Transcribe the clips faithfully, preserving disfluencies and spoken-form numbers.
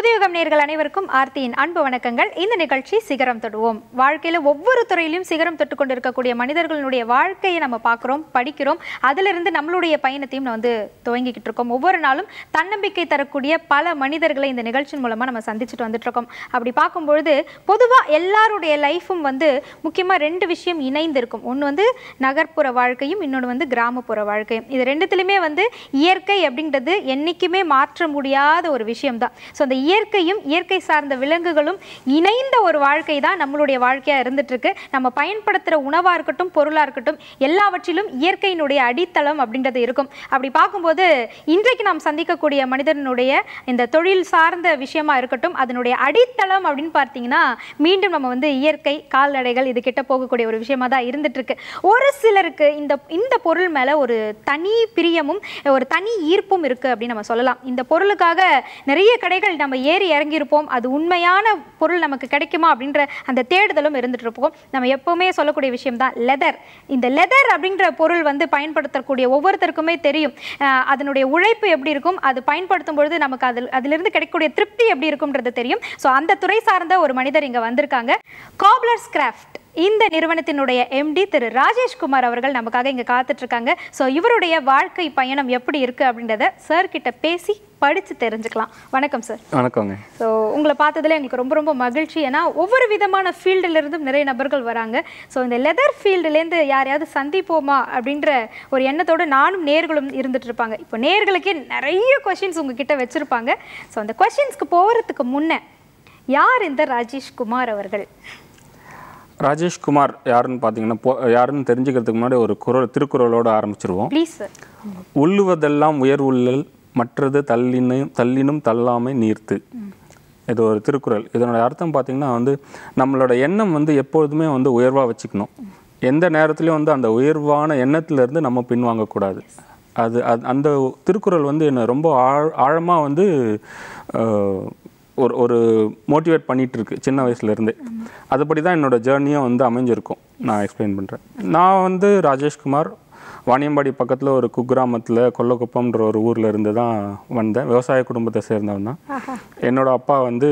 புதுயுகம் நேயர்கள் அனைவருக்கும் ஆர்த்தியின் அன்பு வணக்கங்கள். இந்த நிகழ்ச்சி சிகரம் தொடுவோம். வாழ்க்கையில ஒவ்வொரு துறையிலும் சிகரம் தொட்டு கொண்டிருக்கக்கூடிய மனிதர்களுடைய வாழ்க்கையை நம்ம பார்க்குறோம், படிக்கிறோம். அதிலிருந்து நம்மளுடைய பயணத்தையும் வந்து துவங்கிக்கிட்டு இருக்கோம். ஒவ்வொரு நாளும் தன்னம்பிக்கை தரக்கூடிய பல மனிதர்களை இந்த நிகழ்ச்சியின் மூலமா நம்ம சந்திச்சுட்டு வந்துட்டு இருக்கோம். அப்படி பார்க்கும்பொழுது பொதுவாக எல்லாருடைய லைஃபும் வந்து முக்கியமாக ரெண்டு விஷயம் இணைந்து இருக்கும். ஒன்று வந்து நகர்ப்புற வாழ்க்கையும், இன்னொன்று வந்து கிராமப்புற வாழ்க்கையும். இது ரெண்டுத்திலுமே வந்து இயற்கை அப்படின்றது என்றைக்குமே மாற்ற முடியாத ஒரு விஷயம் தான். ஸோ அந்த இயற்கையும் இயற்கை சார்ந்த விலங்குகளும் இணைந்த ஒரு வாழ்க்கை தான் நம்மளுடைய வாழ்க்கையாக இருந்துட்டு இருக்கு. நம்ம பயன்படுத்துகிற உணவாக இருக்கட்டும், பொருளாக இருக்கட்டும், எல்லாவற்றிலும் இயற்கையினுடைய அடித்தளம் அப்படின்றது இருக்கும். அப்படி பார்க்கும்போது இன்றைக்கு நாம் சந்திக்கக்கூடிய மனிதனுடைய இந்த தொழில் சார்ந்த விஷயமா இருக்கட்டும், அதனுடைய அடித்தளம் அப்படின்னு பார்த்தீங்கன்னா மீண்டும் நம்ம வந்து இயற்கை, கால்நடைகள் இது கிட்ட போகக்கூடிய ஒரு விஷயமா தான் இருந்துட்டு இருக்கு. ஒரு சிலருக்கு இந்த இந்த பொருள் மேலே ஒரு தனி பிரியமும் ஒரு தனி ஈர்ப்பும் இருக்கு அப்படின்னு நம்ம சொல்லலாம். இந்த பொருளுக்காக நிறைய கடைகள் நம்ம ஏறி இறங்கியிருப்போம். அது உண்மையான பொருள் நமக்கு கிடைக்குமா அப்படின்ற அந்த தேடுதலும் இருந்துட்டு இருப்போம். நம்ம எப்பவுமே சொல்லக்கூடிய விஷயம் தான் லெதர். இந்த லெதர் அப்படின்ற பொருள் வந்து பயன்படுத்தக்கூடிய ஒவ்வொருத்தருக்குமே தெரியும் அதனுடைய உழைப்பு எப்படி இருக்கும், அது பயன்படுத்தும் பொழுது நமக்கு அதில் அதிலிருந்து கிடைக்கக்கூடிய திருப்தி எப்படி இருக்கும்ன்றது தெரியும். ஸோ அந்த துறை சார்ந்த ஒரு மனிதர் இங்கே வந்திருக்காங்க. காப்லர்ஸ் கிராஃப்ட் இந்த நிறுவனத்தினுடைய எம்டி திரு ராஜேஷ்குமார் அவர்கள் நமக்காக இங்கே காத்துட்டு இருக்காங்க. ஸோ இவருடைய வாழ்க்கை பயணம் எப்படி இருக்கு அப்படின்றத சார் கிட்ட பேசி படித்து தெரிஞ்சுக்கலாம். வணக்கம் சார். வணக்கங்க. ஸோ உங்களை பார்த்ததுல எங்களுக்கு ரொம்ப ரொம்ப மகிழ்ச்சி. ஏன்னா ஒவ்வொரு விதமான ஃபீல்டுலேருந்தும் நிறைய நபர்கள் வராங்க. ஸோ இந்த லெதர் ஃபீல்டுலேருந்து யாரையாவது சந்திப்போமா அப்படின்ற ஒரு எண்ணத்தோடு நானும் நேர்களும் இருந்துட்டு இருப்பாங்க. இப்போ நேர்களுக்கே நிறைய கொஷின்ஸ் உங்ககிட்ட வச்சுருப்பாங்க. ஸோ அந்த கொஷின்ஸ்க்கு போகிறதுக்கு முன்னே யார் இந்த ராஜேஷ்குமார் அவர்கள்? ராஜேஷ்குமார் யாருன்னு பார்த்தீங்கன்னா, யாருன்னு தெரிஞ்சுக்கிறதுக்கு முன்னாடி ஒரு குரல் திருக்குறளோடு ஆரம்பிச்சிருவோம். Please sir. உள்ளுவதெல்லாம் உயர் உள்ளல், மற்றது தள்ளினும் தள்ளினும் தள்ளாமை நீர்த்து. இது ஒரு திருக்குறள். இதனோட அர்த்தம் பார்த்தீங்கன்னா வந்து நம்மளோட எண்ணம் வந்து எப்பொழுதுமே வந்து உயர்வாக வச்சுக்கணும். எந்த நேரத்துலையும் வந்து அந்த உயர்வான எண்ணத்துலேருந்து நம்ம பின்வாங்கக்கூடாது. அது அது அந்த திருக்குறள் வந்து என்னை ரொம்ப ஆழ் ஆழமாக வந்து ஒரு ஒரு மோட்டிவேட் பண்ணிகிட்டு இருக்கு சின்ன வயசுலேருந்தே. அதுபடி தான் என்னோடய ஜேர்னியும் வந்து அமைஞ்சிருக்கும். நான் எக்ஸ்பிளைன் பண்ணுறேன். நான் வந்து ராஜேஷ்குமார் வாணியம்பாடி பக்கத்தில் ஒரு குக்கிராமத்தில் கொல்லக்குப்பம்ன்ற ஒரு ஊரில் இருந்து தான் வந்தேன். விவசாய குடும்பத்தை சேர்ந்தவன் தான். என்னோடய அப்பா வந்து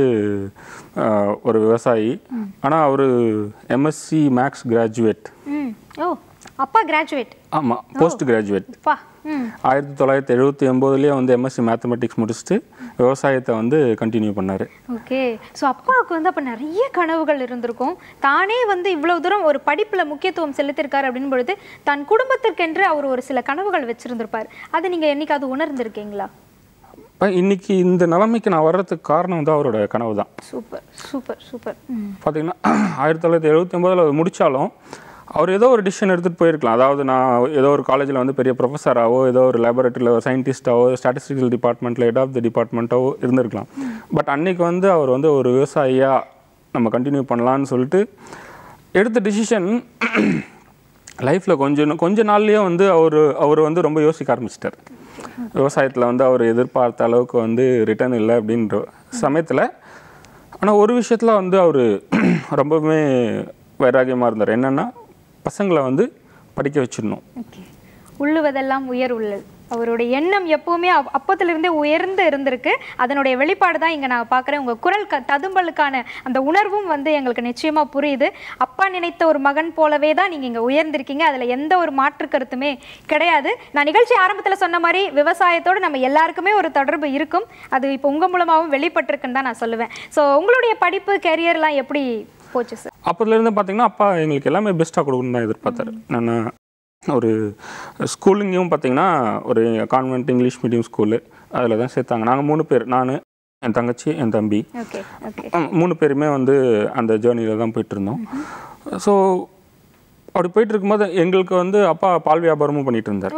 ஒரு விவசாயி. ஆனால் அவர் எம்எஸ்சி மேக்ஸ் கிராஜுவேட். ஓ, அப்பா கிராஜுவேட்? ஆமாம், போஸ்ட் கிராஜுவேட். ஆயிரத்தி தொள்ளாயிரத்தி எழுபத்தி ஒம்போதுலேயே வந்து எம்எஸ்சி மேத்தமெட்டிக்ஸ் முடிச்சுட்டு விவசாயத்தை வந்து கண்டினியூ பண்ணார். ஓகே. ஸோ அப்பாவுக்கு வந்து அப்போ நிறைய கனவுகள் இருந்திருக்கும். தானே வந்து இவ்வளோ தூரம் ஒரு படிப்பில் முக்கியத்துவம் செலுத்திருக்காரு அப்படின்னு பொழுது தன் குடும்பத்திற்கென்று அவர் ஒரு சில கனவுகள் வச்சுருந்துருப்பார். அதை நீங்கள் என்னைக்காவது உணர்ந்திருக்கீங்களா? இன்னைக்கு இந்த நிலைமைக்கு நான் வர்றதுக்கு காரணம் வந்து அவரோட கனவு தான். Super super super. பார்த்தீங்கன்னா ஆயிரத்தி தொள்ளாயிரத்தி எழுபத்தி ஒம்போதில் அவர் முடித்தாலும் அவர் ஏதோ ஒரு டிசிஷன் எடுத்துகிட்டு போயிருக்கலாம். அதாவது நான் ஏதோ ஒரு காலேஜில் வந்து பெரிய ப்ரொஃபஸராகவோ, ஏதோ ஒரு லேபரேட்டரியில் ஒரு சயின்டிஸ்டாவோ, ஸ்டாட்டிஸ்டிக்கல் டிபார்ட்மெண்ட்டில் ஹெட் ஆஃப் தி டிபார்ட்மெண்ட்டாவோ இருந்திருக்கலாம். பட் அன்றைக்கி வந்து அவர் வந்து ஒரு விவசாயியாக நம்ம கண்டினியூ பண்ணலான்னு சொல்லிட்டு எடுத்த டிசிஷன் லைஃப்பில் கொஞ்சம் கொஞ்ச நாள்லேயே வந்து அவர் அவர் வந்து ரொம்ப யோசிக்க ஆரம்பிச்சிட்டார். விவசாயத்தில் வந்து அவர் எதிர்பார்த்த அளவுக்கு வந்து ரிட்டர்ன் இல்லை அப்படின்ற சமயத்தில். ஆனால் ஒரு விஷயத்தில் வந்து அவர் ரொம்பவுமே வைராகியமாக இருந்தார். என்னென்னா பசங்களை வந்து படிக்க வச்சிடணும். உள்ளுவதெல்லாம் உயர் உள்ளல். அவருடைய எண்ணம் எப்பவுமே அப்பத்திலிருந்தே உயர்ந்து இருந்திருக்கு. அதனுடைய வெளிப்பாடு தான் இங்கே நான் பார்க்குறேன். உங்கள் குரல் க ததும்பலுக்கான அந்த உணர்வும் வந்து எங்களுக்கு நிச்சயமாக புரியுது. அப்பா நினைத்த ஒரு மகன் போலவே தான் நீங்கள் இங்கே உயர்ந்திருக்கீங்க. அதில் எந்த ஒரு மாற்று கருத்துமே கிடையாது. நான் நிகழ்ச்சி ஆரம்பத்தில் சொன்ன மாதிரி விவசாயத்தோடு நம்ம எல்லாருக்குமே ஒரு தொடர்பு இருக்கும். அது இப்போ உங்கள் மூலமாகவும் வெளிப்பட்டிருக்குன்னு தான் நான் சொல்லுவேன். ஸோ உங்களுடைய படிப்பு கேரியர்லாம் எப்படி போச்சு சார்? அப்போதுலேருந்து பார்த்தீங்கன்னா அப்பா எங்களுக்கு எல்லாமே பெஸ்ட்டாக கொடுக்கணுன்னு தான் எதிர்பார்த்தாரு. நான் ஒரு ஸ்கூலிங்கும் பார்த்தீங்கன்னா ஒரு கான்வென்ட் இங்கிலீஷ் மீடியம் ஸ்கூலு அதில் தான் சேர்த்தாங்க. நாங்கள் மூணு பேர், நான், என் தங்கச்சி, என் தம்பி, மூணு பேருமே வந்து அந்த ஜேர்னியில் தான் போயிட்டுருந்தோம். ஸோ அப்படி போயிட்டு இருக்கும்போது எங்களுக்கு வந்து அப்பா பால் வியாபாரமும் பண்ணிகிட்டு இருந்தார்.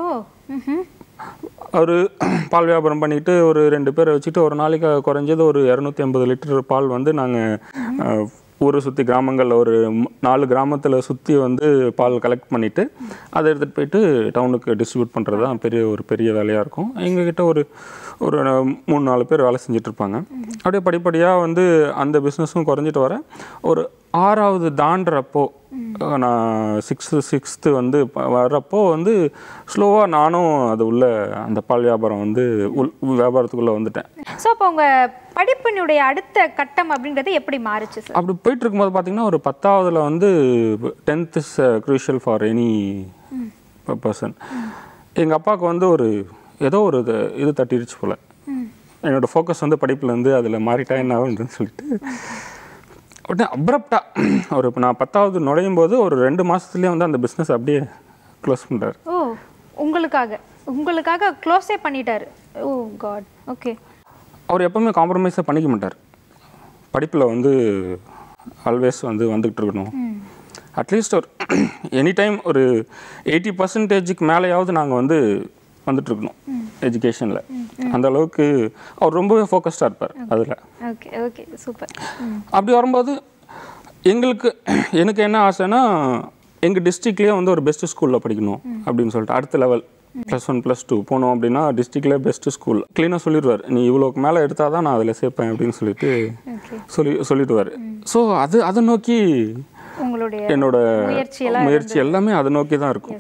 அவர் பால் வியாபாரம் பண்ணிவிட்டு ஒரு ரெண்டு பேரை வச்சுட்டு ஒரு நாளைக்கு குறைஞ்சது ஒரு இரநூத்தி ஐம்பது லிட்டர் பால் வந்து நாங்கள் ஊரை சுற்றி கிராமங்களில் ஒரு நாலு கிராமத்தில் சுற்றி வந்து பால் கலெக்ட் பண்ணிவிட்டு அதை எடுத்துகிட்டு போயிட்டு டவுனுக்கு டிஸ்ட்ரிபியூட் பண்ணுறது தான் பெரிய ஒரு பெரிய வேலையாக இருக்கும். எங்ககிட்ட ஒரு ஒரு மூணு நாலு பேர் வேலை செஞ்சிட்ருப்பாங்க. அப்படியே படிப்படியாக வந்து அந்த பிஸ்னஸும் குறைஞ்சிட்டு வர ஒரு ஆறாவது தாண்டுறப்போ நான் சிக்ஸ்த்து சிக்ஸ்த்து வந்து வரப்போ வந்து ஸ்லோவாக நானும் அது உள்ள அந்த பால் வியாபாரம் வந்து உள் வியாபாரத்துக்குள்ளே வந்துட்டேன். ஸோ அப்போ உங்கள் படிப்பினுடைய அடுத்த கட்டம் அப்படின்றது எப்படி மாறுச்சு சார்? அப்படி போயிட்டு இருக்கும்போது பார்த்தீங்கன்னா ஒரு பத்தாவதுல வந்து tenth is crucial for any person. எங்கள் அப்பாவுக்கு வந்து ஒரு ஏதோ ஒரு இது இது தட்டிருச்சு போல். என்னோடய ஃபோக்கஸ் வந்து படிப்புலேருந்து அதில் மாறிட்டா என்ன ஆகுதுன்னு சொல்லிட்டு உடனே அப்ரப்டாக ஒரு இப்போ நான் பத்தாவது நுழையும் போது ஒரு ரெண்டு மாதத்துலேயே வந்து அந்த பிஸ்னஸ் அப்படியே க்ளோஸ் பண்ணுறாரு. ஓ, உங்களுக்காக உங்களுக்காக க்ளோஸே பண்ணிட்டாரு. ஓ காட். ஓகே. அவர் எப்போவுமே காம்ப்ரமைஸாக பண்ணிக்க மாட்டார். படிப்பில் வந்து ஆல்வேஸ் வந்து வந்துக்கிட்டு இருக்கணும். அட்லீஸ்ட் ஒரு எனி டைம் ஒரு எயிட்டி பர்சன்டேஜுக்கு மேலேயாவது நாங்கள் வந்து வந்துட்டுருக்கணும் எஜுகேஷனில். அந்த அளவுக்கு அவர் ரொம்பவே ஃபோக்கஸ்டாக இருப்பார் அதில். Okay okay super. அப்படி வரும்போது எங்களுக்கு எனக்கு என்ன ஆசைன்னா எங்கள் டிஸ்ட்ரிக்ட்லேயே வந்து ஒரு பெஸ்ட்டு ஸ்கூலில் படிக்கணும் அப்படின்னு சொல்லிட்டு அடுத்த level plus one plus two போனோம் அப்படின்னா டிஸ்ட்ரிக்ட்லேயே பெஸ்ட்டு ஸ்கூல் க்ளீனாக சொல்லிடுவார். நீ இவ்வளோக்கு மேலே எடுத்தால் தான் நான் அதில் சேர்ப்பேன் அப்படின்னு சொல்லிட்டு சொல்லி சொல்லிடுவார். ஸோ அது அதை நோக்கி என்னோட முயற்சி எல்லாமே அதை நோக்கி தான் இருக்கும்.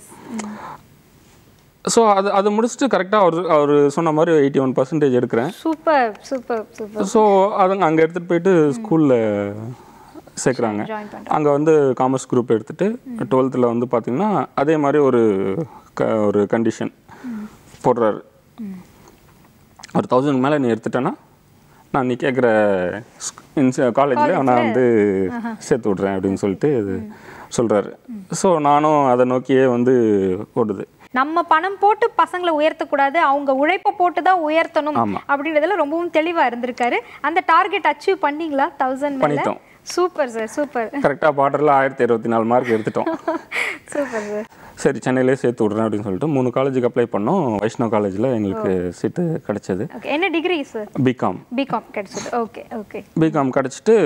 ஸோ அது அதை முடிச்சுட்டு கரெக்டாக அவர் அவர் சொன்ன மாதிரி எயிட்டி ஒன் பர்சன்டேஜ் எடுக்கிறேன். Super super super. ஸோ அதுங்க அங்கே எடுத்துகிட்டு போயிட்டு ஸ்கூலில் சேர்க்குறாங்க. அங்கே வந்து காமர்ஸ் குரூப் எடுத்துகிட்டு டுவெல்த்தில் வந்து பார்த்திங்கன்னா அதே மாதிரி ஒரு க ஒரு கண்டிஷன் போடுறாரு. ஒரு தௌசண்ட் மேலே நீ எடுத்துட்டேன்னா நான் நீ கேட்குற காலேஜில் நான் வந்து சேர்த்து விட்றேன் அப்படின்னு சொல்லிட்டு சொல்கிறாரு. ஸோ நானும் அதை நோக்கியே வந்து ஓடுது. நம்ம பணம் போட்டு பசங்களை உயர்த்தக்கூடாது, அவங்க உழைப்பை போட்டு தான் உயர்த்தணும் அப்படின்றதுல ரொம்பவும் தெளிவாக இருந்திருக்காரு. அந்த டார்கெட் அச்சீவ் பண்ணீங்களா? தௌசண்ட் பண்ணிட்டோம். Super sir super. கரெக்டாக பார்டரில் ஆயிரத்தி இருபத்தி நாலு மார்க் எடுத்துட்டோம். Super sir. சரி சென்னையிலே சேர்த்து விட்றேன் அப்படின்னு சொல்லிட்டு மூணு காலேஜுக்கு அப்ளை பண்ணோம். வைஷ்ணவ் காலேஜில் எங்களுக்கு சீட்டு கிடச்சிது. என்ன டிகிரி சார்? பிகாம். பிகாம் கிடச்சிது. Okay okay. பிகாம் கிடச்சிட்டு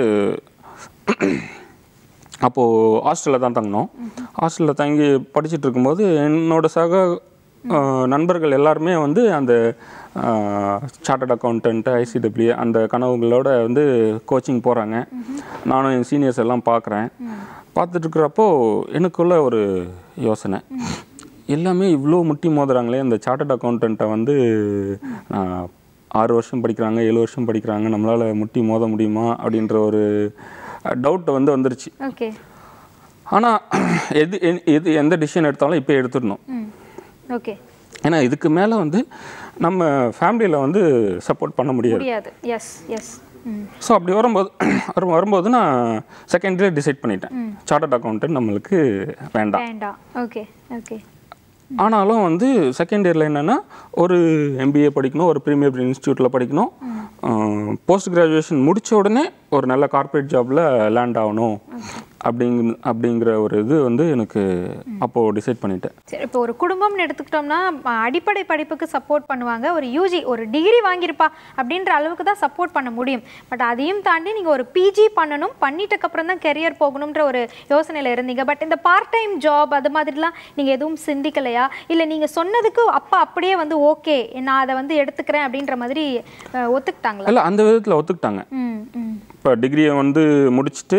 அப்போது ஹாஸ்டலில் தான் தங்கினோம். ஹாஸ்டலில் தங்கி படிச்சுட்டு இருக்கும்போது என்னோட சக நண்பர்கள் எல்லாருமே வந்து அந்த சார்ட்டர்ட் அக்கௌண்டன்ட்டு ஐசிடபிள்யூ அந்த கனவுகளோட வந்து கோச்சிங் போகிறாங்க. நானும் என் சீனியர்ஸ் எல்லாம் பார்க்குறேன். பார்த்துட்ருக்கிறப்போ எனக்குள்ள ஒரு யோசனை, எல்லாமே இவ்வளோ முட்டி மோதுறாங்களே இந்த சார்ட்டர்ட் அக்கௌண்டண்ட்டை வந்து ஆறு வருஷம் படிக்கிறாங்க ஏழு வருஷம் படிக்கிறாங்க நம்மளால் முட்டி மோத முடியுமா அப்படின்ற ஒரு டவுட் வந்து வந்துருச்சு. ஆனால் எது எது எந்த டிசிஷன் எடுத்தாலும் இப்போ எடுத்துடணும். ஓகே. ஏன்னா இதுக்கு மேலே வந்து நம்ம ஃபேமிலியில் வந்து சப்போர்ட் பண்ண முடியாது. S S. ஸோ அப்படி வரும்போது வரும்போது நான் செகண்ட் இயர் டிசைட் பண்ணிட்டேன் சார்ட்டர்ட் அக்கௌண்டன்ட் நம்மளுக்கு வேண்டாம். Okay okay. ஆனாலும் வந்து செகண்ட் இயரில் என்னென்னா ஒரு எம்பிஏ படிக்கணும், ஒரு ப்ரீமியர் இன்ஸ்டியூட்டில் படிக்கணும், போஸ்ட் கிராஜுவேஷன் முடித்த உடனே ஒரு நல்ல கார்ப்பரேட் ஜாபில் லேண்ட் ஆகணும் அப்படிங்க அப்படிங்கிற ஒரு இது வந்து எனக்கு அப்போது டிசைட் பண்ணிட்டேன். சரி, இப்போ ஒரு குடும்பம்னு எடுத்துக்கிட்டோம்னா அடிப்படை படிப்புக்கு சப்போர்ட் பண்ணுவாங்க. ஒரு யூஜி ஒரு டிகிரி வாங்கியிருப்பா அப்படின்ற அளவுக்கு தான் சப்போர்ட் பண்ண முடியும். பட் அதையும் தாண்டி நீங்கள் ஒரு பிஜி பண்ணணும், பண்ணிட்டக்கப்புறம் தான் கெரியர் போகணுன்ற ஒரு யோசனையில் இருந்தீங்க. பட் இந்த பார்ட் டைம் ஜாப் அது மாதிரிலாம் நீங்கள் எதுவும் சிந்திக்கலையா? இல்லை நீங்கள் சொன்னதுக்கு அப்பா அப்படியே வந்து ஓகே நான் அதை வந்து எடுத்துக்கிறேன் அப்படின்ற மாதிரி ஒத்துக்கிட்டாங்களா? இல்லை, அந்த விதத்தில் ஒத்துக்கிட்டாங்க. இப்போ டிகிரியை வந்து முடிச்சுட்டு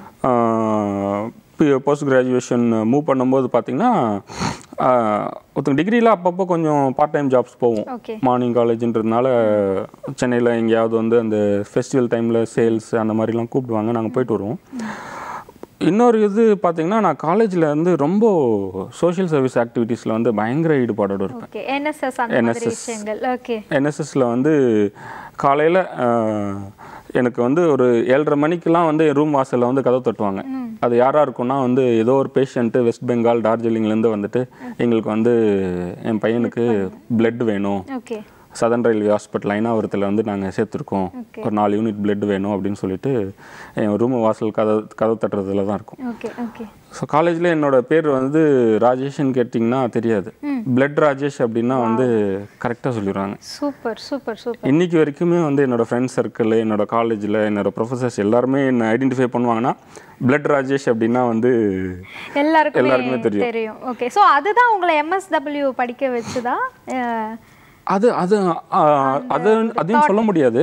போஸ்ட் கிராஜுவேஷன் மூவ் பண்ணும்போது பார்த்தீங்கன்னா ஒருத்தங்க டிகிரியில் அப்பப்போ கொஞ்சம் பார்ட் டைம் ஜாப்ஸ் போவோம். மார்னிங் காலேஜுன்றதுனால சென்னையில் எங்கேயாவது வந்து அந்த ஃபெஸ்டிவல் டைமில் சேல்ஸ் அந்த மாதிரிலாம் கூப்பிடுவாங்க, நாங்கள் போயிட்டு வருவோம். இன்னொரு இது பார்த்தீங்கன்னா நான் காலேஜில் வந்து ரொம்ப சோஷியல் சர்வீஸ் ஆக்டிவிட்டீஸில் வந்து பயங்கர ஈடுபாடோடு இருப்பேன். என்எஸ்எஸ் என்எஸ்எஸில் வந்து காலையில் எனக்கு வந்து ஒரு ஏழரை மணிக்கெலாம் வந்து என் ரூம் வாசலில் வந்து கதவு தட்டுவாங்க. அது யாராக இருக்குன்னா வந்து ஏதோ ஒரு பேஷண்ட்டு வெஸ்ட் பெங்கால் டார்ஜிலிங்லேருந்து வந்துட்டு எங்களுக்கு வந்து என் பையனுக்கு பிளட் வேணும், சதன் ரயில்வே ஹாஸ்பிட்டல் ஐநாவரத்தில் வந்து நாங்கள் சேர்த்துருக்கோம், ஒரு நாலு யூனிட் பிளட் வேணும் அப்படின்னு சொல்லிட்டு என் ரூம் வாசல் கதவு கதவு தட்டுறதுல தான் இருக்கும். ஸோ காலேஜில் என்னோடய பேர் வந்து ராஜேஷ்ன்னு கேட்டிங்கன்னா தெரியாது, பிளட் ராஜேஷ் அப்படின்னா வந்து கரெக்டாக சொல்லிடுவாங்க. Super super super. இன்றைக்கி வரைக்குமே வந்து என்னோடய ஃப்ரெண்ட்ஸ் சர்க்கிள், என்னோடய காலேஜில் என்னோடய ப்ரொஃபஸர்ஸ் எல்லாருமே என்னை ஐடென்டிஃபை பண்ணுவாங்கன்னா பிளட் ராஜேஷ் அப்படின்னா வந்து எல்லாருக்கும் எல்லாருக்குமே தெரியும். ஓகே. ஸோ அதுதான் உங்களை எம்எஸ்டபிள்யூ படிக்க வச்சுதா? அது அது அது அதையும் சொல்ல முடியாது.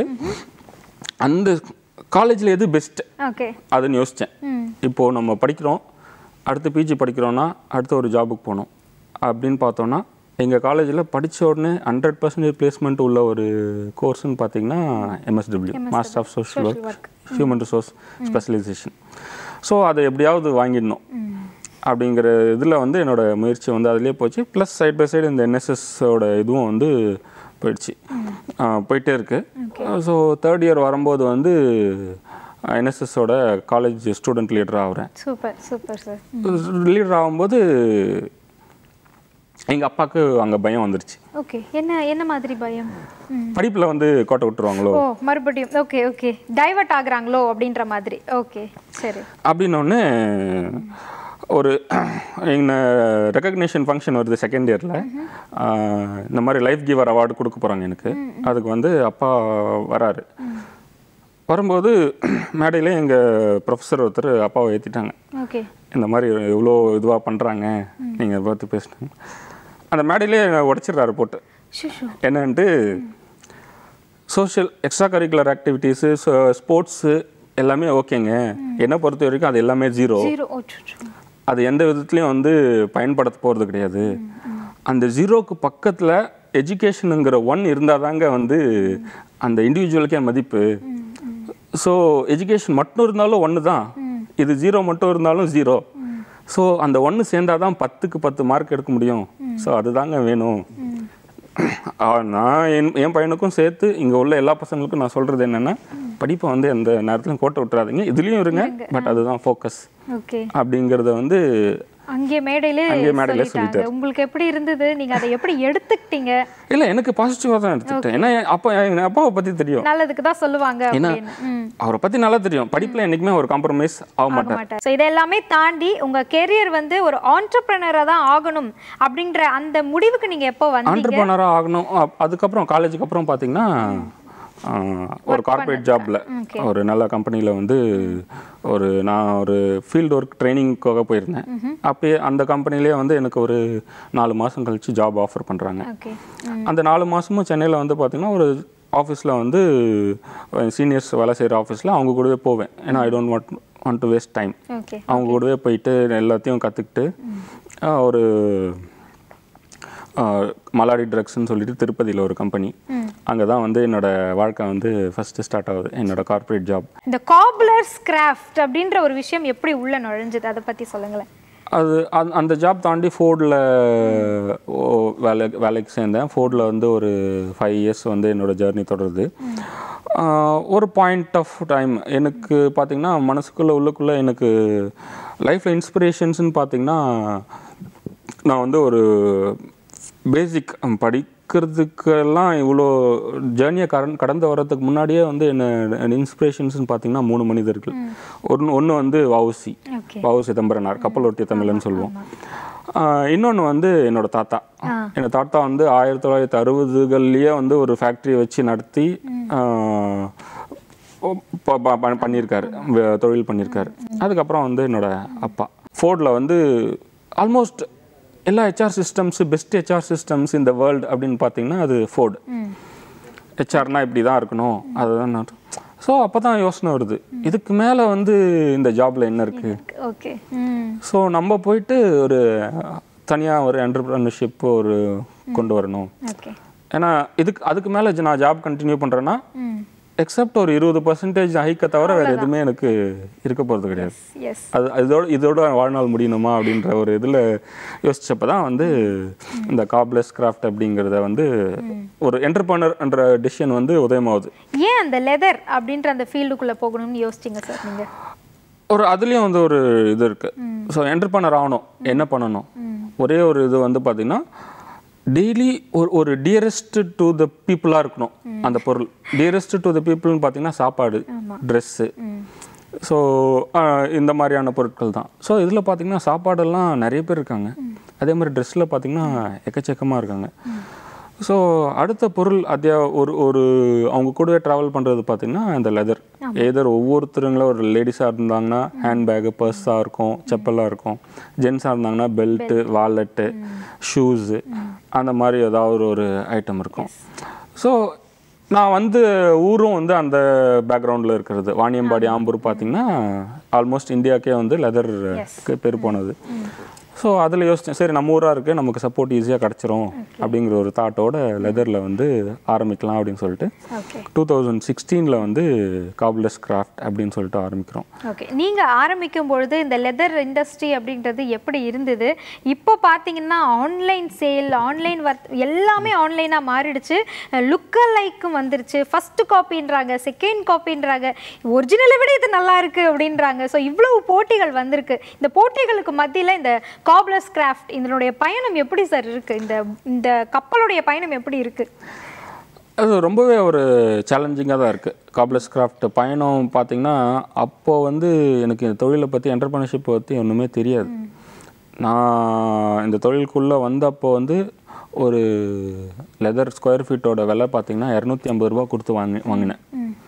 அந்த காலேஜில் எது பெஸ்ட் அதுன்னு யோசித்தேன். இப்போது நம்ம படிக்கிறோம், அடுத்து பிஜி படிக்கிறோன்னா அடுத்து ஒரு ஜாபுக்கு போகணும் அப்படின்னு பார்த்தோன்னா எங்கள் காலேஜில் படித்த உடனே ஹண்ட்ரட் பர்சன்டேஜ் பிளேஸ்மெண்ட் உள்ள ஒரு கோர்ஸ்ன்னு பார்த்தீங்கன்னா MSW master of social work human resource specialisation. So அதை எப்படியாவது வாங்கிடணும் அப்படிங்கிற இதில் வந்து என்னோடய முயற்சி வந்து அதிலே போச்சு. ப்ளஸ் சைட் பை சைடு இந்த என்எஸ்எஸோட இதுவும் வந்து போயிடுச்சு, போயிட்டே இருக்குது. ஸோ தேர்ட் இயர் வரும்போது வந்து என்எஸ்எஸோட காலேஜ் ஸ்டூடெண்ட் லீடர் ஆகிறேன். Super super sir. லீடர் ஆகும்போது எங்கள் அப்பாவுக்கு அங்கே பயம் வந்துருச்சு. ஓகே, என்ன என்ன மாதிரி பயம்? படிப்பில் வந்து கோட்டை விட்டுருவாங்களோ, ஓ மறுபடியும் ஓகே ஓகே டைவர்ட் ஆகுறாங்களோ அப்படின்ற மாதிரி. ஓகே சரி. அப்படின்னொன்னே ஒரு என்ன ரெக்கக்னேஷன் ஃபங்க்ஷன் வருது செகண்ட் இயரில். இந்த மாதிரி லைஃப் கிவர் அவார்டு கொடுக்க போகிறாங்க எனக்கு. அதுக்கு வந்து அப்பா வராரு. வரும்போது மேடையிலே எங்கள் ப்ரொஃபஸர் ஒருத்தர் அப்பாவை ஏற்றிட்டாங்க. ஓகே, இந்த மாதிரி இவ்வளோ இதுவாக பண்ணுறாங்க, நீங்கள் பார்த்து பேசினாங்க. அந்த மேடையிலே உடச்சிடுறாரு போட்டு. என்னன்ட்டு social extra curricular activities sports எல்லாமே ஓகேங்க, என்னை பொறுத்த வரைக்கும் அது எல்லாமே ஜீரோ, அது எந்த விதத்துலையும் வந்து பயன்படுத்த போகிறது கிடையாது. அந்த ஜீரோக்கு பக்கத்தில் எஜுகேஷனுங்கிற ஒன் இருந்தால் தாங்க வந்து அந்த இண்டிவிஜுவலுக்கே மதிப்பு. ஸோ எஜுகேஷன் மட்டும் இருந்தாலும் ஒன்று தான், இது ஜீரோ மட்டும் இருந்தாலும் ஜீரோ. ஸோ அந்த ஒன்று சேர்ந்தால் தான் பத்துக்கு பத்து மார்க் எடுக்க முடியும். ஸோ அதுதாங்க வேணும். நான் என் என் பையனுக்கும் சேர்த்து இங்கே உள்ள எல்லா பசங்களுக்கும் நான் சொல்கிறது என்னென்னா, படிப்பை வந்து எந்த நேரத்துலையும் கோட்டை விட்டுறாதீங்க, இதுலேயும் இருங்க, பட் அதுதான் ஃபோக்கஸ் அப்படிங்கிறத வந்து அங்கே மேடையிலே அங்கே மேடையிலே சொல்லிட்டாரு. உங்களுக்கு எப்படி இருந்தது, நீங்க அதை எப்படி எடுத்துக்கிட்டீங்க? இல்ல, எனக்கு பாசிட்டிவா தான் எடுத்துக்கிட்டேன். ஏன்னா அப்பா என் அப்பாவை பத்தி தெரியும், நல்லதுக்கு தான் சொல்லுவாங்க அப்படின்னு. அவரை பத்தி நல்லா தெரியும். படிப்புல என்னைக்குமே ஒரு காம்ப்ரமைஸ் ஆக மாட்டார். ஸோ இதெல்லாமே தாண்டி உங்க கெரியர் வந்து ஒரு ஆண்டர்பிரனரா தான் ஆகணும் அப்படின்ற அந்த முடிவுக்கு நீங்க எப்போ வந்தீங்க? ஆண்டர்பிரனரா ஆகணும். அதுக்கப்புறம் காலேஜுக்கு அப்புறம் பாத்தீங்கன்னா ஒரு கார்பரேட் ஜாப்ல ஒரு நல்ல கம்பெனியில் வந்து ஒரு நான் ஒரு ஃபீல்டு ஒர்க் ட்ரைனிங்காக போயிருந்தேன். அப்போயே அந்த கம்பெனிலே வந்து எனக்கு ஒரு நாலு மாதம் கழிச்சு ஜாப் ஆஃபர் பண்ணுறாங்க. அந்த நாலு மாதமும் சென்னையில் வந்து பார்த்திங்கன்னா ஒரு ஆஃபீஸில் வந்து சீனியர்ஸ் வேலை செய்கிற ஆஃபீஸில் அவங்க கூடவே போவேன். ஏன்னா I don't want want to waste time. அவங்க கூடவே போயிட்டு எல்லாத்தையும் கற்றுக்கிட்டு ஒரு மலாடி ட்ரக்ஸ்ன்னு சொல்லிட்டு திருப்பதியில் ஒரு கம்பெனி, அங்கே தான் வந்து என்னோட வாழ்க்கை வந்து ஃபர்ஸ்ட் ஸ்டார்ட் ஆகுது, என்னோட கார்பரேட் ஜாப். இந்த காப்லர்ஸ் கிராஃப்ட் அப்படின்ற ஒரு விஷயம் எப்படி உள்ள நுழைஞ்சது, அதை பற்றி சொல்லுங்களேன். அது அந்த ஜாப் தாண்டி ஃபோர்டில் வேலை வேலைக்கு சேர்ந்தேன். ஃபோர்டில் வந்து ஒரு ஃபைவ் இயர்ஸ் வந்து என்னோடய ஜேர்னி தொடருது. ஒரு பாயிண்ட் ஆஃப் டைம் எனக்கு பார்த்திங்கன்னா மனசுக்குள்ளே உள்ளுக்குள்ளே எனக்கு லைஃப்பில் இன்ஸ்பிரேஷன்ஸ்னு பார்த்திங்கன்னா, நான் வந்து ஒரு பேசிக் படிக்கிறதுக்கெல்லாம் இவ்வளோ ஜேர்னியை கடன் கடந்து வர்றதுக்கு முன்னாடியே வந்து என்ன இன்ஸ்பிரேஷன்ஸ்னு பார்த்தீங்கன்னா மூணு மனிதர்கள். ஒன்று ஒன்று வந்து வவுசி வவு சிதம்பரனார், கப்பல் ஒட்டிய தமிழன்னு சொல்லுவோம். இன்னொன்று வந்து என்னோடய தாத்தா. என்னோட தாத்தா வந்து ஆயிரத்தி தொள்ளாயிரத்தி அறுபதுகள்லேயே வந்து ஒரு ஃபேக்ட்ரியை வச்சு நடத்தி பண்ணியிருக்காரு, தொழில் பண்ணியிருக்காரு. அதுக்கப்புறம் வந்து என்னோடய அப்பா ஃபோர்டில் வந்து ஆல்மோஸ்ட் எல்லா HR systems best HR systems இந்த வேர்ல்டு அப்படின்னு பார்த்தீங்கன்னா அது ஃபோர்டு. ஹெச்ஆர்னா இப்படி தான் இருக்கணும், அதுதான் நான். ஸோ அப்போ தான் யோசனை வருது, இதுக்கு மேலே வந்து இந்த ஜாபில் என்ன இருக்குது. ஓகே, ஸோ நம்ம போயிட்டு ஒரு தனியாக ஒரு என்டர்பிரனர்ஷிப் ஒரு கொண்டு வரணும். ஏன்னா இதுக்கு அதுக்கு மேலே நான் ஜாப் கண்டினியூ பண்ணுறேன்னா எக்ஸப்ட் ஒரு இருபது பர்சன்டேஜ் ஹைக்கை தவிர வேறு எதுவுமே எனக்கு இருக்க போகிறது கிடையாது. அது இதோட இதோட வாழ்நாள் முடியணுமா அப்படின்ற ஒரு இதில் யோசிச்சப்போ தான் வந்து இந்த காப்லர்ஸ் கிராஃப்ட் அப்படிங்கிறத வந்து ஒரு என்டர்பிரனர் என்ற டிசிஷன் வந்து உதயமாகுது. ஏன் அந்த லெதர் அப்படின்ற அந்த ஃபீல்டுக்குள்ளே போகணும்னு யோசிச்சிங்க சார் நீங்கள்? ஒரு அதுலேயும் வந்து ஒரு இது இருக்குது. ஸோ என்டர்பிரனர் ஆகணும், என்ன பண்ணணும், ஒரே ஒரு இது வந்து பார்த்திங்கன்னா டெய்லி ஒரு ஒரு டியரஸ்ட் டு த பீப்புளாக இருக்கணும் அந்த பொருள். டியரஸ்ட் டு த பீப்புள்னு பார்த்தீங்கன்னா சாப்பாடு, ட்ரெஸ்ஸு, ஸோ இந்த மாதிரியான பொருட்கள் தான். ஸோ இதில் பார்த்தீங்கன்னா சாப்பாடெல்லாம் நிறைய பேர் இருக்காங்க, அதே மாதிரி ட்ரெஸ்ஸில் பார்த்தீங்கன்னா எக்கச்சக்கமாக இருக்காங்க. ஸோ அடுத்த பொருள் அதே ஒரு ஒரு அவங்க கூடவே ட்ராவல் பண்ணுறது பார்த்திங்கன்னா இந்த லெதர். ஏதர் ஒவ்வொருத்தருங்களும் ஒரு லேடிஸாக இருந்தாங்கன்னா ஹேண்ட்பேக்கு, பர்ஸாக இருக்கும், செப்பலாக இருக்கும். ஜென்ஸாக இருந்தாங்கன்னா பெல்ட்டு, வாலெட்டு, ஷூஸு, அந்த மாதிரி ஏதாவது ஒரு ஐட்டம் இருக்கும். ஸோ நான் வந்து ஊரும் வந்து அந்த பேக்ரவுண்டில் இருக்கிறது. வாணியம்பாடி ஆம்பூர் பார்த்தீங்கன்னா ஆல்மோஸ்ட் இந்தியாவுக்கே வந்து லெதருக்கு பேர் போனது. ஸோ அதில் யோசித்தேன், சரி நம்ம ஊராக இருக்குது, நமக்கு சப்போர்ட் ஈஸியாக கிடச்சிரும் அப்படிங்கிற ஒரு தாட்டோட லெதரில் வந்து ஆரம்பிக்கலாம் அப்படின்னு சொல்லிட்டு டூ தௌசண்ட் சிக்ஸ்டீனில் வந்து காப்லர்ஸ் கிராஃப்ட் அப்படின்னு சொல்லிட்டு ஆரம்பிக்கிறோம். ஓகே, நீங்கள் ஆரம்பிக்கும் பொழுது இந்த லெதர் இண்டஸ்ட்ரி அப்படின்றது எப்படி இருந்தது? இப்போ பார்த்தீங்கன்னா ஆன்லைன் சேல், ஆன்லைன் ஒர்க் எல்லாமே ஆன்லைனாக மாறிடுச்சு. லுக்க லைக்கும் வந்துருச்சு. ஃபஸ்ட்டு காப்பின்றாங்க, செகண்ட் காப்பின்றாங்க, ஒரிஜினலை விட இது நல்லா இருக்குது அப்படின்றாங்க. ஸோ இவ்வளவு போட்டிகள் வந்திருக்கு. இந்த போட்டிகளுக்கு மத்தியில் இந்த காப்லர்ஸ் கிராஃப்ட் இதனுடைய பயணம் எப்படி சார் இருக்குது? இந்த இந்த கப்பலுடைய பயணம் எப்படி இருக்குது? அது ரொம்பவே ஒரு சேலஞ்சிங்காக தான் இருக்குது. காப்லர்ஸ் கிராஃப்ட் பயணம் பார்த்திங்கன்னா அப்போது வந்து எனக்கு இந்த தொழிலை பற்றி என்டர்பிரினர்ஷிப் பற்றி ஒன்றுமே தெரியாது. நான் இந்த தொழிலுக்குள்ளே வந்தப்போ வந்து ஒரு லெதர் ஸ்கொயர் ஃபீட்டோட விலை பார்த்திங்கன்னா இரநூத்தி ஐம்பது ரூபா கொடுத்து வாங்கி வாங்கினேன்.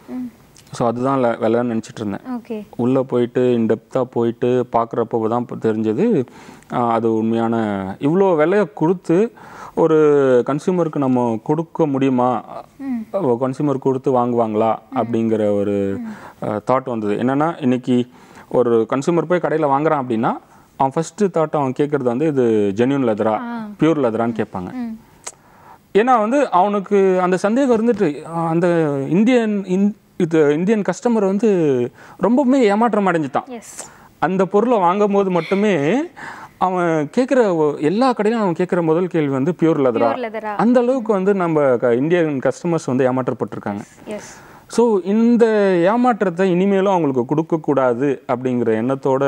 ஸோ அதுதான் விலைன்னு நினச்சிட்டு இருந்தேன். உள்ளே போயிட்டு இன்டெப்த்தாக போயிட்டு பார்க்குறப்போ தான் தெரிஞ்சது அது உண்மையான இவ்வளோ விலையை கொடுத்து ஒரு கன்சியூமருக்கு நம்ம கொடுக்க முடியுமா, கன்சியூமர் கொடுத்து வாங்குவாங்களா அப்படிங்கிற ஒரு தாட் வந்தது. என்னென்னா இன்றைக்கி ஒரு கன்சியூமர் போய் கடையில் வாங்குறான் அப்படின்னா அவன் ஃபஸ்ட்டு தாட் அவன் கேட்குறது வந்து இது ஜென்யூன் லெதரா, பியூர் லெதரான்னு கேட்பாங்க. ஏன்னா வந்து அவனுக்கு அந்த சந்தேகம் இருந்துட்டு அந்த இந்தியன் இன் இது இந்தியன் கஸ்டமர் வந்து ரொம்பவுமே ஏமாற்றம் அடைஞ்சிட்டான். அந்த பொருளை வாங்கும் போது மட்டுமே அவன் கேட்குற எல்லா கடையிலும் அவன் கேட்குற முதல் கேள்வி வந்து பியூர் லெதரா. அந்த அளவுக்கு வந்து நம்ம இந்தியன் கஸ்டமர்ஸ் வந்து ஏமாற்றப்பட்டிருக்காங்க. ஸோ இந்த ஏமாற்றத்தை இனிமேலும் அவங்களுக்கு கொடுக்கக்கூடாது அப்படிங்கிற எண்ணத்தோட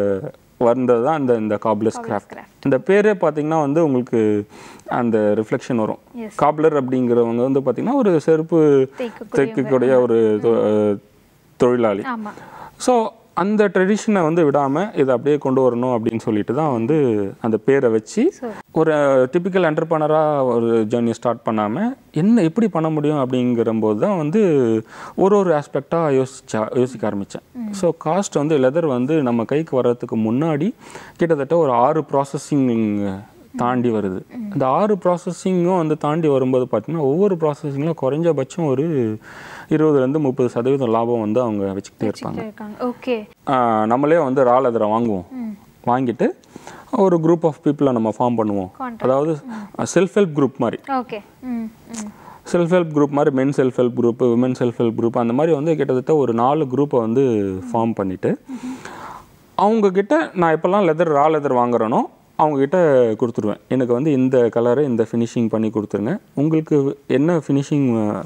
வந்தது தான் இந்த இந்த காப்லர்ஸ் கிராஃப்ட். இந்த பேரே பார்த்தீங்கன்னா வந்து உங்களுக்கு அந்த ரிஃப்ளெக்ஷன் வரும். காப்லர் அப்படிங்கிறவங்க வந்து பார்த்தீங்கன்னா ஒரு செருப்பு தைக்கக்கூடிய ஒரு தொழிலாளி. ஸோ அந்த ட்ரெடிஷனை வந்து விடாமல் இதை அப்படியே கொண்டு வரணும் அப்படின்னு சொல்லிட்டு தான் வந்து அந்த பேரை வச்சு ஒரு டிப்பிக்கல் என்டர்பிரனராக ஒரு ஜேர்னி ஸ்டார்ட் பண்ணாமல் என்ன எப்படி பண்ண முடியும் அப்படிங்கிற போது தான் வந்து ஒரு ஒரு ஆஸ்பெக்டாக யோசிச்சா யோசிக்க ஆரம்பித்தேன். ஸோ காஸ்ட் வந்து லெதர் வந்து நம்ம கைக்கு வர்றதுக்கு முன்னாடி கிட்டத்தட்ட ஒரு ஆறு ப்ராசஸிங் தாண்டி வருது. இந்த ஆறு ப்ராசஸிங்கும் வந்து தாண்டி வரும்போது பார்த்தீங்கன்னா ஒவ்வொரு ப்ராசஸிங்கில் குறைஞ்சபட்சம் ஒரு இருபதுலேருந்து முப்பது சதவீதம் லாபம் வந்து அவங்க வச்சுக்கிட்டே இருப்பாங்க. ஓகே, நம்மளே வந்து ரா லெதரை வாங்குவோம், வாங்கிட்டு ஒரு குரூப் ஆஃப் பீப்புளை நம்ம ஃபார்ம் பண்ணுவோம். அதாவது செல்ஃப் ஹெல்ப் குரூப் மாதிரி. ஓகே, செல்ஃப் ஹெல்ப் குரூப் மாதிரி men self help group, women self help group அந்த மாதிரி வந்து கிட்டத்தட்ட ஒரு நாலு குரூப்பை வந்து ஃபார்ம் பண்ணிவிட்டு அவங்கக்கிட்ட நான் எப்போல்லாம் லெதர் ரா லெதர் வாங்குறேனோ அவங்கக்கிட்ட கொடுத்துருவேன். எனக்கு வந்து இந்த கலரை இந்த ஃபினிஷிங் பண்ணி கொடுத்துருங்க, உங்களுக்கு என்ன ஃபினிஷிங்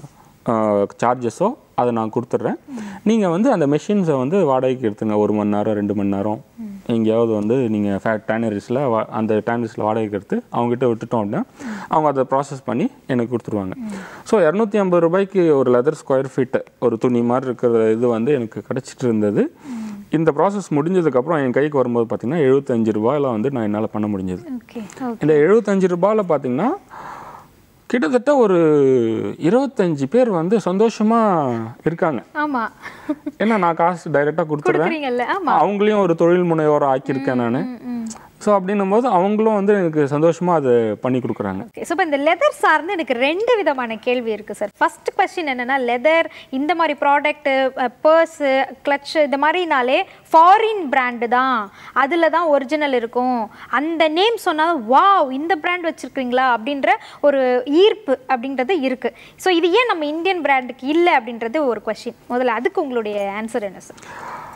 சார்ஜஸோ அதை நான் கொடுத்துட்றேன், நீங்கள் வந்து அந்த மெஷின்ஸை வந்து வாடகைக்கு எடுத்துங்க, ஒரு மணி நேரம் ரெண்டு மணி நேரம் எங்கேயாவது வந்து நீங்கள் ஃபேட் டேனரிஸில் அந்த டேனரிஸில் வாடகைக்கு எடுத்து அவங்ககிட்ட விட்டுட்டோம் அப்படின்னா அவங்க அதை ப்ராசஸ் பண்ணி எனக்கு கொடுத்துருவாங்க. ஸோ இரநூத்தி ஐம்பது ரூபாய்க்கு ஒரு லெதர் ஸ்கொயர் ஃபீட்டு ஒரு துணி மாதிரி இருக்கிற இது வந்து எனக்கு கிடச்சிட்டு இருந்தது. இந்த ப்ராசஸ் முடிஞ்சதுக்கப்புறம் என் கைக்கு வரும்போது பார்த்தீங்கன்னா எழுபத்தஞ்சு ரூபாயில் வந்து நான் என்னால் பண்ண முடிஞ்சது. இந்த எழுபத்தஞ்சு ரூபாயில் பார்த்தீங்கன்னா கிட்டத்தட்ட ஒரு இருபத்தஞ்சு பேர் வந்து சந்தோஷமாக இருக்காங்க. ஆமாம், ஏன்னா நான் காசு டைரெக்டாக கொடுத்துருவேன், அவங்களையும் ஒரு தொழில் முனைவோரை ஆக்கியிருக்கேன் நான். ஸோ அப்படின்னும் போது அவங்களும் வந்து எனக்கு சந்தோஷமாக அதை பண்ணி கொடுக்குறாங்க. ஸோ இப்போ இந்த லெதர் சார்ந்து எனக்கு ரெண்டு விதமான கேள்வி இருக்குது சார். ஃபர்ஸ்ட் கொஸ்டின் என்னென்னா, லெதர் இந்த மாதிரி ப்ராடக்ட்டு, பர்ஸு, கிளட்சு இந்த மாதிரினாலே ஃபாரின் பிராண்டு தான், அதில் தான் ஒரிஜினல் இருக்கும், அந்த நேம் சொன்னால் வாவ் இந்த பிராண்ட் வச்சுருக்கீங்களா அப்படின்ற ஒரு ஈர்ப்பு அப்படின்றது இருக்குது. ஸோ இது ஏன் நம்ம இந்தியன் பிராண்டுக்கு இல்லை அப்படின்றது ஒரு கொஸ்டின். முதல்ல அதுக்கு உங்களுடைய ஆன்சர் என்ன சார்?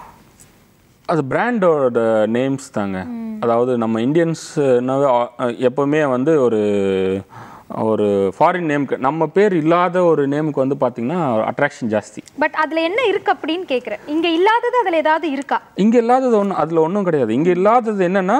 அது பிராண்டோட நேம்ஸ் தாங்க. அதாவது நம்ம இந்தியன்ஸ்னாவே எப்போவுமே வந்து ஒரு ஒரு ஃபாரின் நேமுக்கு நம்ம பேர் இல்லாத ஒரு நேமுக்கு வந்து பார்த்தீங்கன்னா அட்ராக்ஷன் ஜாஸ்தி. பட் அதில் என்ன இருக்குது அப்படின்னு கேட்குறேன். இங்கே இல்லாதது அதில் ஏதாவது இருக்கா? இங்கே இல்லாதது ஒன்றும் அதில் ஒன்றும் கிடையாது. இங்கே இல்லாதது என்னென்னா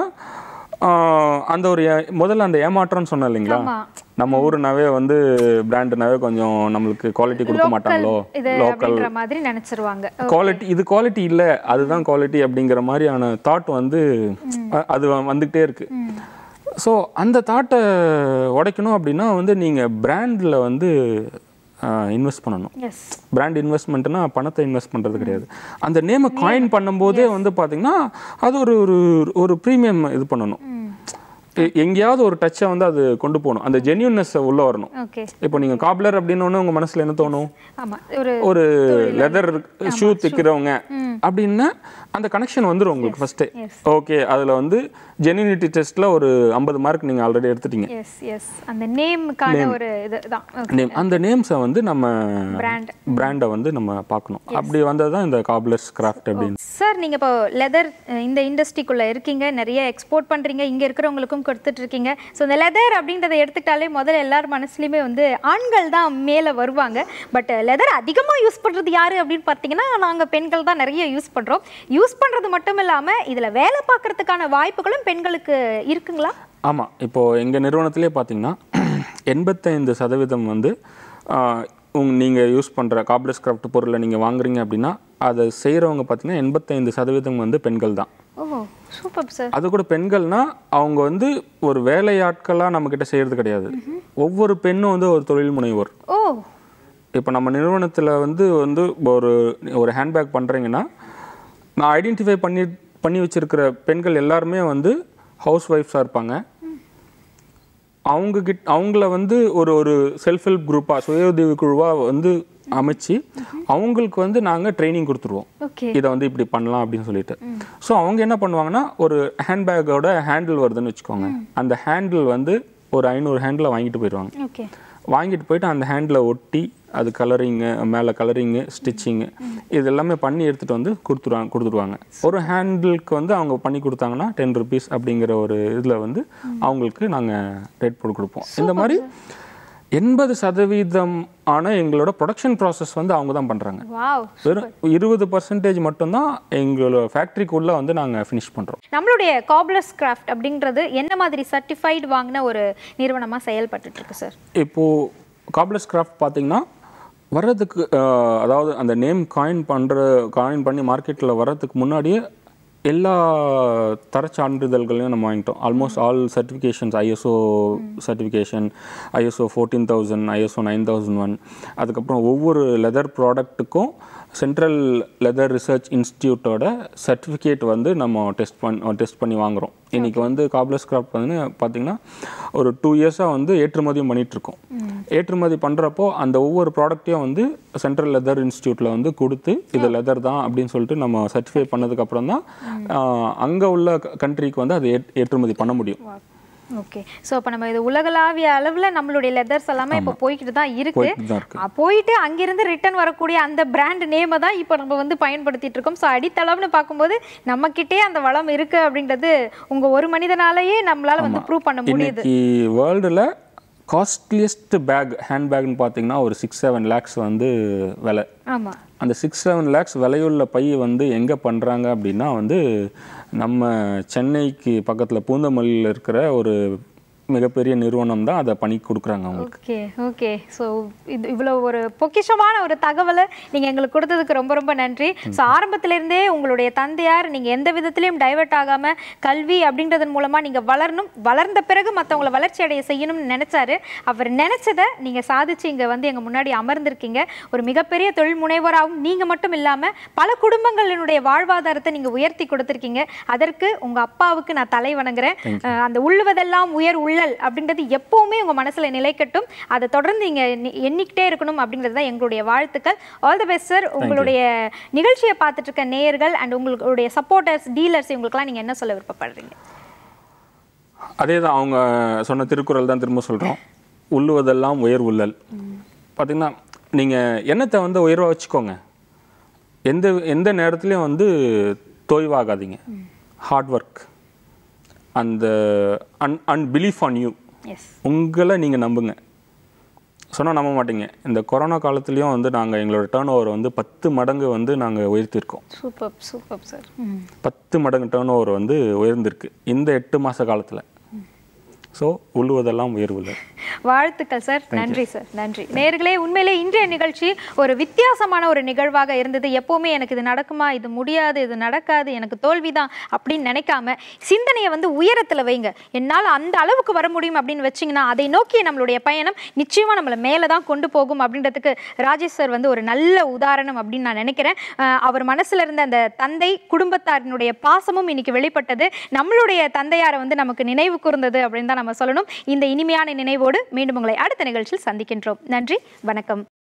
அந்த ஒரு முதல்ல அந்த ஏமாற்றம்னு சொன்னேன் இல்லைங்களா, நம்ம ஊருனாவே வந்து பிராண்டுனாவே கொஞ்சம் நம்மளுக்கு குவாலிட்டி கொடுக்க மாட்டாங்களோ, லோக்கல் மாதிரி நினைச்சிருவாங்க. குவாலிட்டி இது குவாலிட்டி இல்லை அதுதான் குவாலிட்டி அப்படிங்கிற மாதிரியான தாட் வந்து அது வந்துக்கிட்டே இருக்கு. ஸோ அந்த தாட்டை உடைக்கணும் அப்படின்னா வந்து நீங்கள் பிராண்டில் வந்து இன்வெஸ்ட் பண்ணணும். பிராண்ட் இன்வெஸ்ட்மெண்ட்னா பணத்தை இன்வெஸ்ட் பண்ணுறது கிடையாது. அந்த நேமை காயின் பண்ணும்போதே வந்து பார்த்தீங்கன்னா அது ஒரு ஒரு ஒரு ப்ரீமியம் இது பண்ணணும். எங்கேயாவது ஒரு டச்சை வந்து அது கொண்டு போகணும், அந்த ஜென்யூன்னஸ் உள்ள வரணும். இப்போ நீங்க காப்லர் அப்படின்னு ஒன்று உங்க மனசுல என்ன தோணும்? ஒரு லெதர் ஷூ தைக்கிறவங்க அப்படின்னா அந்த கனெக்ஷன் வந்துடும் உங்களுக்கு ஃபர்ஸ்ட். ஓகே, அதுல வந்து ஜென்யூனிட்டி டெஸ்ட்ல ஒரு ஐம்பது மார்க் நீங்க ஆல்ரெடி எடுத்துட்டீங்க. அந்த நேம்கான ஒரு இதுதான் நேம், அந்த நேம்ஸை வந்து நம்ம பிராண்டை வந்து நம்ம பார்க்கணும். அப்படி வந்தது தான் இந்த காப்லர்ஸ் கிராஃப்ட் அப்படின்னு. சார் நீங்க இப்போ லெதர் இந்த இண்டஸ்ட்ரிக்குள்ள இருக்கீங்க, நிறைய எக்ஸ்போர்ட் பண்றீங்க, இங்க இருக்கிறவங்களுக்கும் கொடுத்துட்டு இருக்கீங்க. ஸோ இந்த லெதர் அப்படின்றத எடுத்துக்கிட்டாலே முதல்ல எல்லார் மனசுலையுமே வந்து ஆண்கள் தான் மேலே வருவாங்க. பட் லெதர் அதிகமாக யூஸ் பண்ணுறது யாரு அப்படின்னு பார்த்தீங்கன்னா நாங்கள் பெண்கள் தான் நிறைய யூஸ் பண்ணுறோம். யூஸ் பண்ணுறது மட்டும் இல்லாமல் இதில் வேலை பார்க்கறதுக்கான வாய்ப்புகளும் பெண்களுக்கு இருக்குங்களா? ஆமாம், இப்போது எங்கள் நிறுவனத்திலே பார்த்தீங்கன்னா எண்பத்தைந்து சதவீதம் வந்து உங் நீங்கள் யூஸ் பண்ணுற காப்லர்ஸ் கிராஃப்ட் பொருளை நீங்கள் வாங்குறீங்க அப்படின்னா அதை செய்கிறவங்க பார்த்தீங்கன்னா எண்பத்தைந்து சதவீதம் வந்து பெண்கள் தான். அது கூட பெண்கள்னா அவங்க வந்து ஒரு வேலையாட்களாக நம்மக்கிட்ட செய்கிறது கிடையாது. ஒவ்வொரு பெண்ணும் வந்து ஒரு தொழில் முனைவோர். இப்போ நம்ம நிறுவனத்தில் வந்து வந்து ஒரு ஒரு ஹேண்ட்பேக் பண்ணுறீங்கன்னா நான் ஐடென்டிஃபை பண்ணி பண்ணி வச்சுருக்கிற பெண்கள் எல்லாருமே வந்து ஹவுஸ் ஒய்ஃப்ஸாக இருப்பாங்க. அவங்கக்கிட்ட அவங்கள வந்து ஒரு ஒரு செல்ஃப் ஹெல்ப் குரூப்பாக சுய உதவி குழுவாக வந்து அமைச்சு அவங்களுக்கு வந்து நாங்கள் ட்ரைனிங் கொடுத்துருவோம், இதை வந்து இப்படி பண்ணலாம் அப்படின்னு சொல்லிட்டு. ஸோ அவங்க என்ன பண்ணுவாங்கன்னா ஒரு ஹேண்ட்பேக்கோட ஹேண்டில் வருதுன்னு வச்சுக்கோங்க, அந்த ஹேண்டில் வந்து ஒரு ஐநூறு ஹேண்டில் வாங்கிட்டு போயிடுவாங்க. வாங்கிட்டு போயிட்டு அந்த ஹேண்டில் ஒட்டி அது கலரிங்கு, மேலே கலரிங்கு, ஸ்டிச்சிங்கு இது எல்லாமே பண்ணி எடுத்துகிட்டு வந்து கொடுத்துருவாங்க கொடுத்துருவாங்க ஒரு ஹேண்டிலுக்கு வந்து அவங்க பண்ணி கொடுத்தாங்கன்னா டென் ருபீஸ் அப்படிங்கிற ஒரு இதில் வந்து அவங்களுக்கு நாங்கள் ரேட் போட்டு கொடுப்போம். இந்த மாதிரி எண்பது சதவீதம் ஆன எங்களோட ப்ரொடக்ஷன் ப்ராசஸ் வந்து அவங்க தான் பண்ணுறாங்க. வெறும் இருபது பர்சன்டேஜ் மட்டும்தான் எங்களோட ஃபேக்ட்ரிக்குள்ளே வந்து நாங்கள் ஃபினிஷ் பண்ணுறோம். நம்மளுடைய காப்லர்ஸ் கிராஃப்ட் அப்படின்றது என்ன மாதிரி சர்டிஃபைடு வாங்கின ஒரு நிறுவனமாக செயல்பட்டு இருக்கு சார்? இப்போது காப்லர்ஸ் கிராஃப்ட் பார்த்தீங்கன்னா வர்றதுக்கு அதாவது அந்த நேம் காயின் பண்ணுற காயின் பண்ணி மார்க்கெட்டில் வர்றதுக்கு முன்னாடியே எல்லா தர சான்றிதழ்களையும் நம்ம வாங்கிட்டோம். Almost all certifications, ISO certification, ISO fourteen thousand, ISO nine thousand one அதுக்கப்புறம் ஒவ்வொரு லெதர் ப்ராடக்ட்டுக்கும் சென்ட்ரல் லெதர் ரிசர்ச் இன்ஸ்டியூட்டோட சர்டிஃபிகேட் வந்து நம்ம டெஸ்ட் பண்ணி டெஸ்ட் பண்ணி வாங்குகிறோம். இன்றைக்கி வந்து காப்லர்ஸ் கிராஃப்ட் வந்து பார்த்திங்கன்னா ஒரு டூ இயர்ஸாக வந்து ஏற்றுமதியும் பண்ணிகிட்ருக்கோம். ஏற்றுமதி பண்ணுறப்போ அந்த ஒவ்வொரு ப்ராடக்ட்டையும் வந்து சென்ட்ரல் லெதர் இன்ஸ்டியூட்டில் வந்து கொடுத்து இது லெதர் தான் அப்படின்னு சொல்லிட்டு நம்ம சர்டிஃபை பண்ணதுக்கப்புறம் தான் அங்கே உள்ள கண்ட்ரிக்கு வந்து அது ஏற்றுமதி பண்ண முடியும். ஓகே, ஸோ அப்போ நம்ம இது உலகளாவிய அளவில் நம்மளுடைய லெதர்ஸ் எல்லாமே இப்போ போய்கிட்டு தான் இருக்கு. போயிட்டு அங்கிருந்து ரிட்டர்ன் வரக்கூடிய அந்த பிராண்ட் நேமை தான் இப்போ நம்ம வந்து பயன்படுத்திட்டு இருக்கோம். ஸோ அடித்தளவுன்னு பார்க்கும்போது நம்மக்கிட்டே அந்த வளம் இருக்கு அப்படின்றது உங்க ஒரு மனிதனாலேயே நம்மளால வந்து ப்ரூவ் பண்ண முடியுது. வேர்ல்டில் காஸ்ட்லியஸ்ட் பேக் ஹேண்ட் பேக்னு பார்த்தீங்கன்னா ஒரு சிக்ஸ் செவன் லேக்ஸ் வந்து விலை. ஆமாம், அந்த சிக்ஸ் செவன் லேக்ஸ் விலையுள்ள பை வந்து எங்கே பண்ணுறாங்க அப்படின்னா வந்து நம்ம சென்னைக்கு பக்கத்தில் பூந்தமல்லியில் இருக்கிற ஒரு மிகப்பெரிய நிறுவனம் தான் அதை பண்ணி கொடுக்குறாங்க அவங்களுக்கு. ஓகே ஓகே ஸோ இது இவ்வளோ ஒரு பொக்கிஷமான ஒரு தகவலை நீங்கள் எங்களுக்கு கொடுத்ததுக்கு ரொம்ப ரொம்ப நன்றி. ஸோ ஆரம்பத்திலேருந்தே உங்களுடைய தந்தையார் நீங்கள் எந்த விதத்துலையும் டைவெர்ட் ஆகாமல் கல்வி அப்படின்றதன் மூலமாக நீங்கள் வளரணும், வளர்ந்த பிறகு மற்றவங்களை வளர்ச்சி அடைய செய்யணும்னு நினச்சாரு. அவர் நினச்சதை நீங்கள் சாதிச்சு இங்கே வந்து எங்கள் முன்னாடி அமர்ந்திருக்கீங்க. ஒரு மிகப்பெரிய தொழில் முனைவராகவும் நீங்கள் மட்டும் இல்லாமல் பல குடும்பங்களினுடைய வாழ்வாதாரத்தை நீங்கள் உயர்த்தி கொடுத்துருக்கீங்க. அதற்கு உங்கள் அப்பாவுக்கு நான் தலை வணங்குறேன். அந்த உள்ளுவதெல்லாம் உயர் உள்ள அப்படின்றது எப்பவுமே உங்க மனசுல நிலைக்கட்டும், அதை தொடர்ந்து நீங்க எண்ணிக்கிட்டே இருக்கணும் அப்படின்றது தான் எங்களுடைய வாழ்த்துக்கள். All the best sir. உங்களுடைய நிகழ்ச்சியை பார்த்துட்டு இருக்க நேயர்கள் அண்ட் உங்களுடைய சப்போர்ட்டர்ஸ், டீலர்ஸ் இவங்களுக்குலாம் நீங்க என்ன சொல்ல விருப்பப்படுறீங்க? அதே தான் அவங்க சொன்ன திருக்குறள் தான் திரும்ப சொல்றோம், உள்ளுவதெல்லாம் உயர் உள்ளல். பார்த்தீங்கன்னா நீங்கள் எண்ணத்தை வந்து உயர்வாக வச்சுக்கோங்க, எந்த எந்த நேரத்துலையும் வந்து தோய்வாகாதீங்க. ஹார்ட் ஒர்க் அந்த an and belief on you, உங்களை நீங்கள் நம்புங்க. சொன்னால் நம்ப மாட்டீங்க. இந்த கொரோனா காலத்துலேயும் வந்து நாங்கள் எங்களோட டேர்ன் ஓவர் வந்து பத்து மடங்கு வந்து நாங்கள் உயர்த்தியிருக்கோம். Super super sir. பத்து மடங்கு டேர்ன் ஓவர் வந்து உயர்ந்திருக்கு இந்த எட்டு மாத காலத்தில். ஸோ உள்ளுவதெல்லாம் உயர்வுல. வாழ்த்துக்கள் சார். நன்றி சார். நன்றி நேயர்களே. உண்மையிலே இன்றைய நிகழ்ச்சி ஒரு வித்தியாசமான ஒரு நிகழ்வாக இருந்தது. எப்போவுமே எனக்கு இது நடக்குமா, இது முடியாது, இது நடக்காது, எனக்கு தோல்விதான் அப்படின்னு நினைக்காம சிந்தனையை வந்து உயரத்தில் வைங்க. என்னால் அந்த அளவுக்கு வர முடியும் அப்படின்னு வச்சிங்கன்னா அதை நோக்கி நம்மளுடைய பயணம் நிச்சயமாக நம்மளை மேலே தான் கொண்டு போகும் அப்படின்றதுக்கு ராஜேஷ் சார் வந்து ஒரு நல்ல உதாரணம் அப்படின்னு நான் நினைக்கிறேன். அவர் மனசில் இருந்த அந்த தந்தை குடும்பத்தாரினுடைய பாசமும் இன்னைக்கு வெளிப்பட்டது. நம்மளுடைய தந்தையாரை வந்து நமக்கு நினைவு கூர்ந்தது அப்படின்னு தான் நம்ம சொல்லணும். இந்த இனிமையான நினைவோடு மீண்டும் உங்களை அடுத்த நிகழ்ச்சியில் சந்திக்கின்றோம். நன்றி, வணக்கம்.